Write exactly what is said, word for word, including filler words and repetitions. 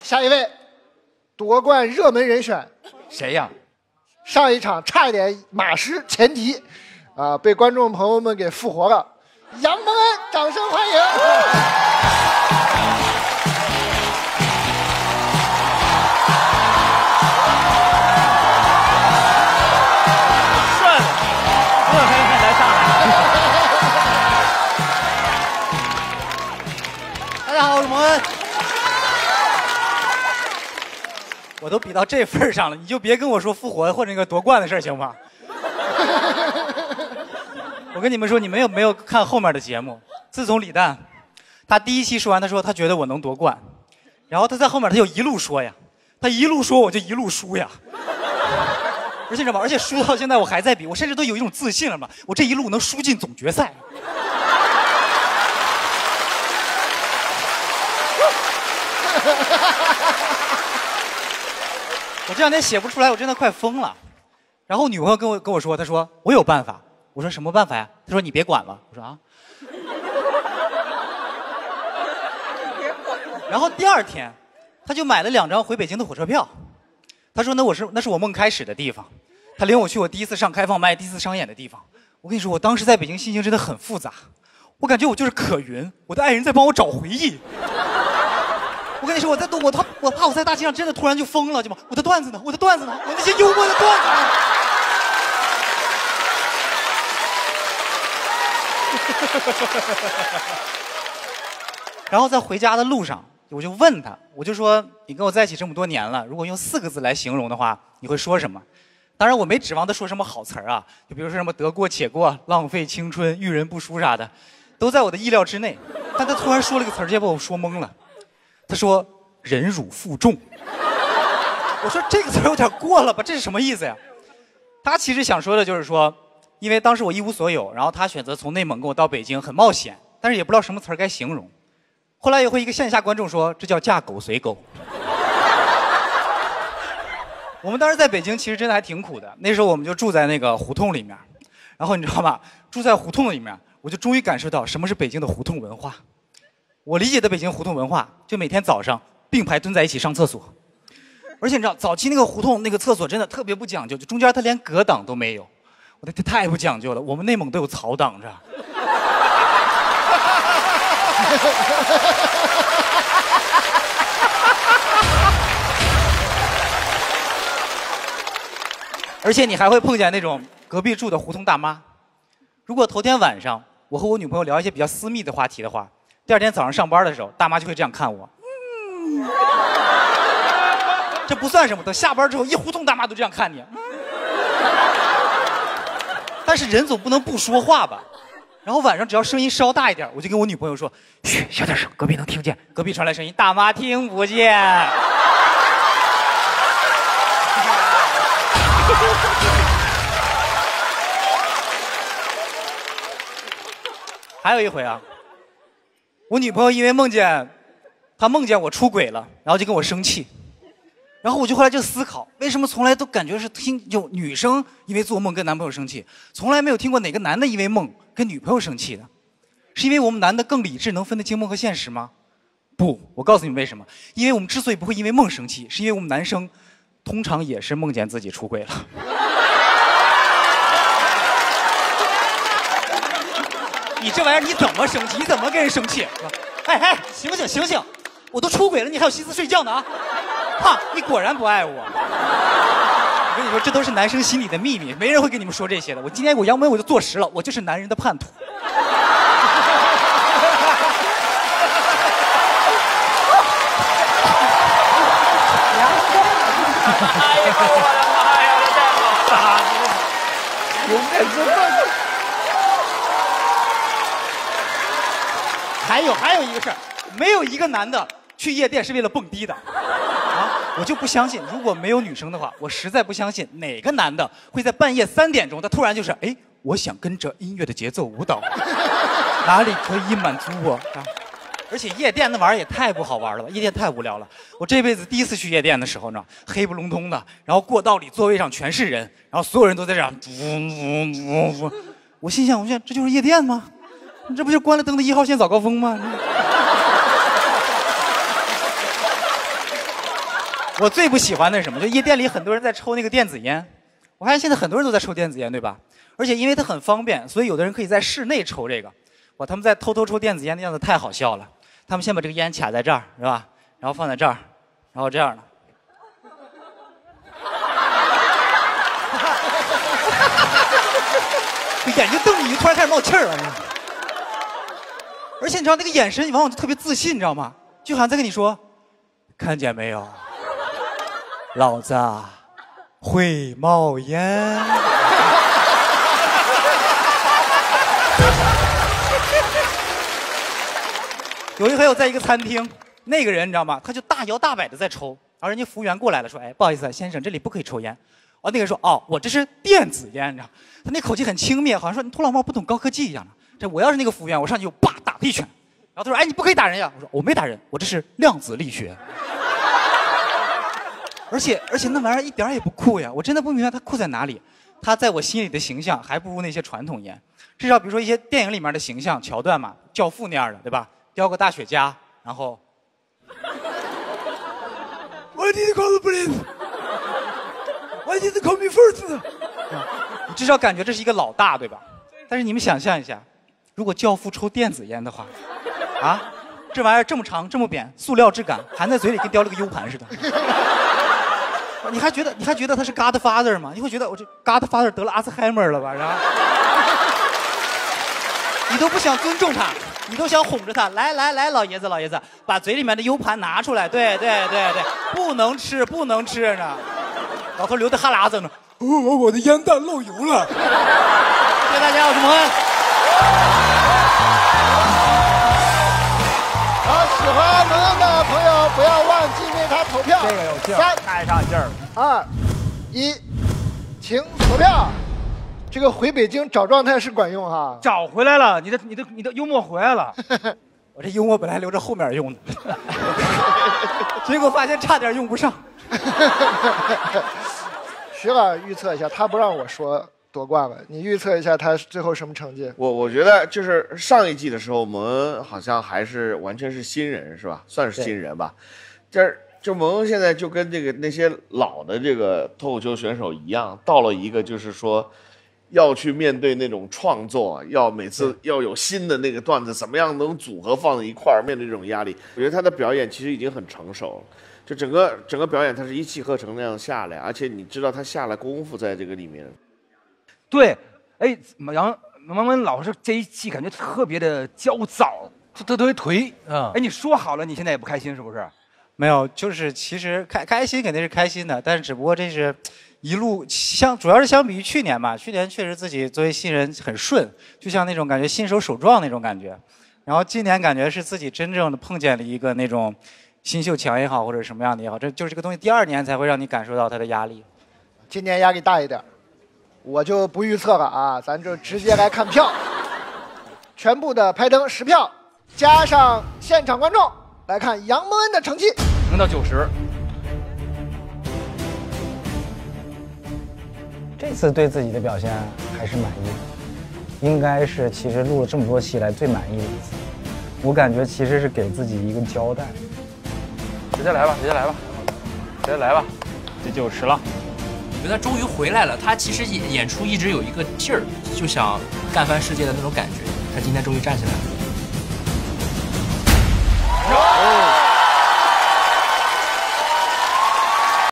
下一位，夺冠热门人选， 谁呀？ 上一场差一点马失前蹄，啊、呃，被观众朋友们给复活了。杨蒙恩，掌声欢迎！ 帅了，热黑黑来上来！大家好，我是蒙恩。我都比到这份上了，你就别跟我说复活或者那个夺冠的事行吗？我跟你们说，你们有没有看后面的节目？自从李诞，他第一期说完，他说他觉得我能夺冠，然后他在后面他就一路说呀，他一路说我就一路输呀。而且你知道吗？而且输到现在我还在比，我甚至都有一种自信了嘛，我这一路能输进总决赛。我这两天写不出来，我真的快疯了。然后我女朋友跟我跟我说，她说我有办法。我说什么办法呀？她说你别管了。我说啊。然后第二天，她就买了两张回北京的火车票。她说那我是那是我梦开始的地方。她领我去我第一次上开放麦、第一次商演的地方。我跟你说，我当时在北京心情真的很复杂。我感觉我就是可云，我的爱人在帮我找回忆。我跟你说，我在我他我怕我在大街上真的突然就疯了，就嘛，我的段子呢？我的段子呢？我那些幽默的段子呢？然后在回家的路上，我就问他，我就说：“你跟我在一起这么多年了，如果用四个字来形容的话，你会说什么？”当然，我没指望他说什么好词儿啊，就比如说什么得过且过、浪费青春、遇人不淑啥的，都在我的意料之内。但他突然说了个词儿，直接把我说懵了。他说：“忍辱负重。”我说这个词儿有点过了吧？这是什么意思呀？他其实想说的就是说，因为当时我一无所有，然后他选择从内蒙跟我到北京，很冒险，但是也不知道什么词儿该形容。后来也会一个线下观众说，这叫嫁狗随狗。我们当时在北京其实真的还挺苦的，那时候我们就住在那个胡同里面，然后你知道吗？住在胡同里面，我就终于感受到什么是北京的胡同文化。我理解的北京胡同文化，就每天早上并排蹲在一起上厕所，而且你知道，早期那个胡同那个厕所真的特别不讲究，就中间它连隔挡都没有，我的天，太不讲究了。我们内蒙都有草挡着。而且你还会碰见那种隔壁住的胡同大妈。如果头天晚上我和我女朋友聊一些比较私密的话题的话，第二天早上上班的时候，大妈就会这样看我。嗯，这不算什么，等下班之后，一胡同大妈都这样看你。嗯，但是人总不能不说话吧？然后晚上只要声音稍大一点，我就跟我女朋友说：“嘘，小点声，隔壁能听见。”隔壁传来声音，大妈听不见。还有一回啊，我女朋友因为梦见，她梦见我出轨了，然后就跟我生气，然后我就后来就思考，为什么从来都感觉是听就女生因为做梦跟男朋友生气，从来没有听过哪个男的因为梦跟女朋友生气的，是因为我们男的更理智，能分得清梦和现实吗？不，我告诉你们为什么，因为我们之所以不会因为梦生气，是因为我们男生通常也是梦见自己出轨了。你这玩意儿你怎么生气？你怎么跟人生气？哎哎，醒醒醒醒！我都出轨了，你还有心思睡觉呢啊！哈，你果然不爱我。我跟你说，这都是男生心里的秘密，没人会跟你们说这些的。我今天我杨梅我就坐实了，我就是男人的叛徒。 哎呦我的妈呀！我的大夫， 永远是梦。 还有还有一个事儿，没有一个男的去夜店是为了蹦迪的，啊，我就不相信，如果没有女生的话，我实在不相信哪个男的会在半夜三点钟，他突然就是，哎，我想跟着音乐的节奏舞蹈，哪里可以满足我？啊，而且夜店那玩意儿也太不好玩了吧，夜店太无聊了。我这辈子第一次去夜店的时候呢，黑不隆咚的，然后过道里座位上全是人，然后所有人都在这样，我心想，我想这就是夜店吗？你这不就关了灯的一号线早高峰吗？ 我最不喜欢的是什么？就夜店里很多人在抽那个电子烟，我发现现在很多人都在抽电子烟，对吧？而且因为它很方便，所以有的人可以在室内抽这个。哇，他们在偷偷抽电子烟的样子太好笑了。他们先把这个烟卡在这儿，是吧？然后放在这儿，然后这样的。眼睛瞪你，突然开始冒气儿了。而且你知道那个眼神，往往就特别自信，你知道吗？就好像在跟你说：“看见没有，老子会冒烟。”有一回我在一个餐厅，那个人你知道吗？他就大摇大摆的在抽，然后人家服务员过来了，说：“哎，不好意思，先生，这里不可以抽烟。”哦，那个人说：“哦，我这是电子烟，你知道？”他那口气很轻蔑，好像说你土老帽不懂高科技一样的。这我要是那个服务员，我上去就叭打他一拳。然后他说：“哎，你不可以打人呀！”我说：“我没打人，我这是量子力学。”而且而且那玩意儿一点也不酷呀！我真的不明白它酷在哪里。它在我心里的形象还不如那些传统烟。至少比如说一些电影里面的形象桥段嘛，教父那样的，对吧？叼个大雪茄，然后。I need to call the police. I need to call me first. 你至少感觉这是一个老大，对吧？但是你们想象一下，如果教父抽电子烟的话，啊，这玩意儿这么长这么扁，塑料质感，含在嘴里跟叼了个 U 盘似的。你还觉得你还觉得他是 Godfather 吗？你会觉得我这 Godfather 得了阿兹海默了吧？然后你都不想尊重他，你都想哄着他。来来来，老爷子老爷子，把嘴里面的 U 盘拿出来。对对对对，不能吃不能吃呢。老头流的哈喇子呢。哦，我的烟弹漏油了。谢谢大家，我是蒙恩。 好，喜欢蒙恩的朋友不要忘记为他投票。 这个有劲儿， 三太上劲儿了。 二一，请投票。这个回北京找状态是管用哈。 找回来了，你的你的你的幽默回来了。 我这幽默本来留着后面用的，结果发现差点用不上。 徐老预测一下，他不让我说夺冠了，你预测一下他最后什么成绩？ 我我觉得就是上一季的时候，蒙恩好像还是完全是新人，是吧？算是新人吧。这就蒙恩现在就跟这个那些老的这个脱口秀选手一样，到了一个就是说要去面对那种创作，要每次要有新的那个段子，怎么样能组合放在一块儿，面对这种压力，我觉得他的表演其实已经很成熟了。就整个整个表演，它是一气呵成那样下来，而且你知道他下了功夫在这个里面。 对，哎，杨蒙恩老师这一季感觉特别的焦躁，特特别颓啊。哎，你说好了，你现在也不开心是不是？ 没有，就是其实开开心肯定是开心的，但是只不过这是一路相，主要是相比于去年吧，去年确实自己作为新人很顺，就像那种感觉新手手撞那种感觉，然后今年感觉是自己真正的碰见了一个那种。新秀强也好，或者什么样的也好，这就是这个东西，第二年才会让你感受到它的压力。 今年压力大一点，我就不预测了啊，咱就直接来看票。全部的拍灯十票，加上现场观众，来看杨蒙恩的成绩， 能到九十。 这次对自己的表现还是满意的，应该是其实录了这么多期来最满意的一次。我感觉其实是给自己一个交代。 直接来吧，直接来吧，直接来吧，这九十了。 我觉得他终于回来了，他其实演演出一直有一个劲儿，就想干翻世界的那种感觉。他今天终于站起来了。